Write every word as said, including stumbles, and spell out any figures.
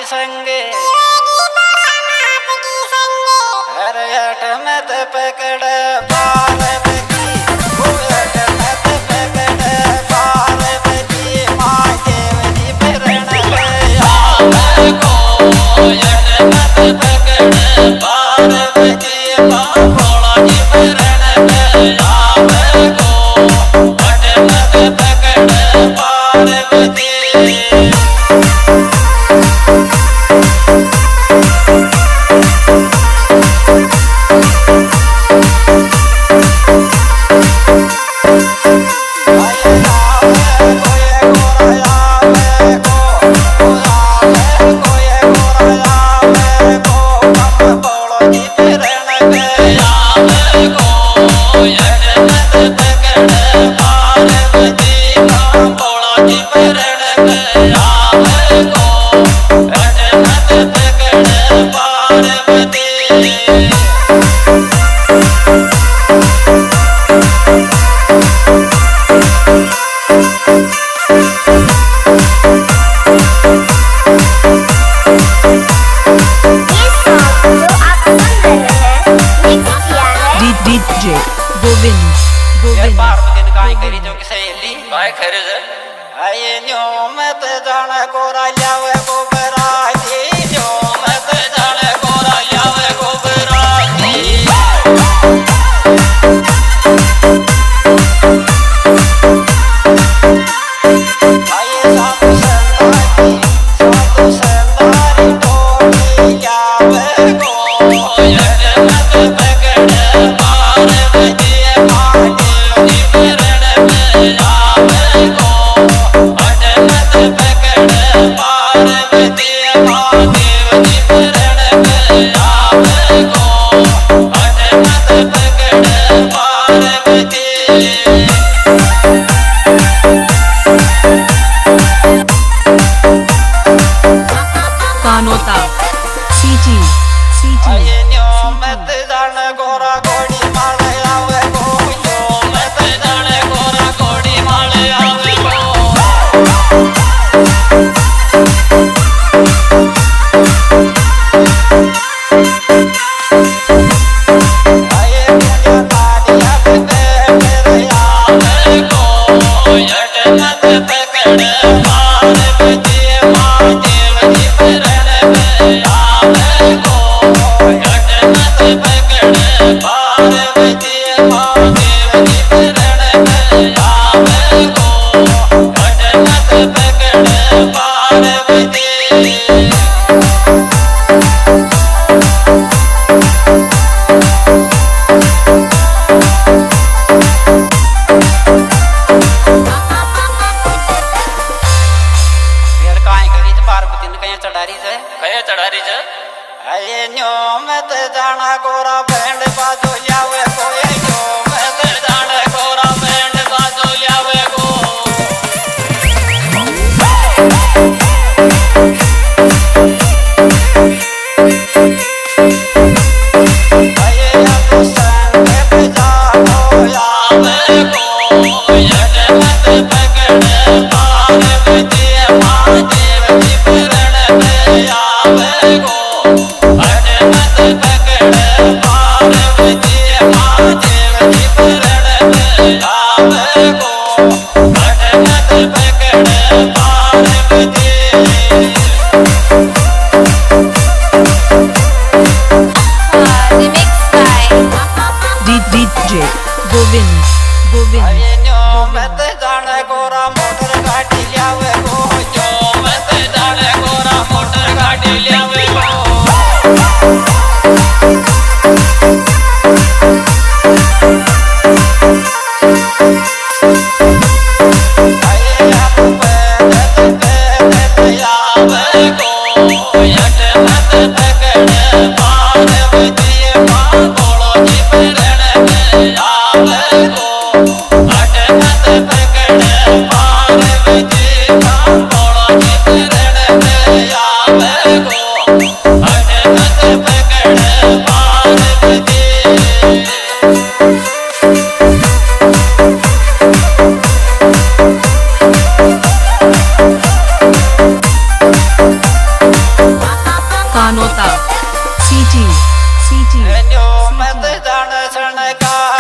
संगे हर हट मत पकड़ पार्वती हट मत पकड़ पार्वती माँ देवती प्रण आवे को हट मत पकड़ पार्वती माँ भोला जी प्रण आवे को हट मत पकड़ पार्वती। आये न्यो मत जाने कोरा लावे गोबराती न्यो मत जाने कोरा लावे गोबराती आये साधु संतारी साधु संतारी टोली लावे गो हट मत पकड़ पार्वती माँ देवती प्रण में आवे गो पार्वती माँ देवती प्रण में आवे को हट मत पकड़ पार्वती। कानोता सीटी सीटी आये न्यो मत जान गोरा घोड़ी माले आवे को न्यो मत जान गोरा घोड़ी माले आवे को आये न्यो मत जाना गोरा बैंड बाजो लावे को न्यो मत जाना गोरा बैंड बाजो लावे को आये अब संग बजाओ लावे को हट मत पकड़ पार्वती माँ देवती प्रण में आवे को हट मत पकड़ मत जान सनकार